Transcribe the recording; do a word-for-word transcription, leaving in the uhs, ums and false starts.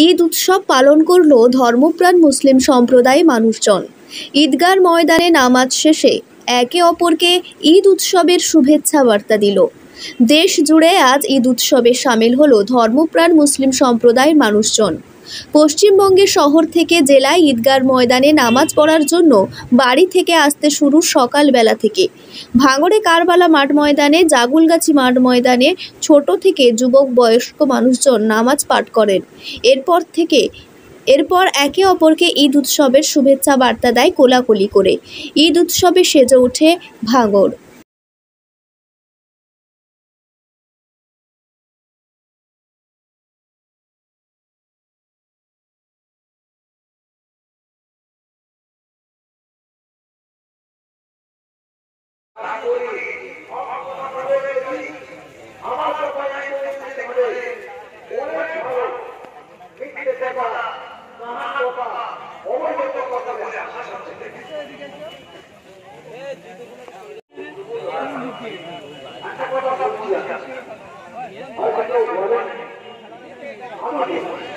ঈদ উৎসব পালন করল ধর্মপ্রাণ মুসলিম সম্প্রদায় মানুষজন। ঈদগার ময়দানে নামাজ শেষে একে অপরকে ঈদ উৎসবের শুভেচ্ছা বার্তা দিল। দেশ জুড়ে আজ ঈদ উৎসবে সামিল হলো ধর্মপ্রাণ মুসলিম সম্প্রদায়ের মানুষজন। পশ্চিমবঙ্গের শহর থেকে জেলায় ঈদগার ময়দানে নামাজ পড়ার জন্য বাড়ি থেকে আসতে শুরু সকালবেলা থেকে। ভাঙড়ে কারবালা মাঠ ময়দানে, জাগুলগাছি মাঠ ময়দানে ছোট থেকে যুবক বয়স্ক মানুষজন নামাজ পাঠ করেন। এরপর থেকে এরপর একে অপরকে ঈদ উৎসবের শুভেচ্ছা বার্তা দেয় কোলাকুলি করে। ঈদ উৎসবে সেজে ওঠে ভাঙড়। আচ্ছা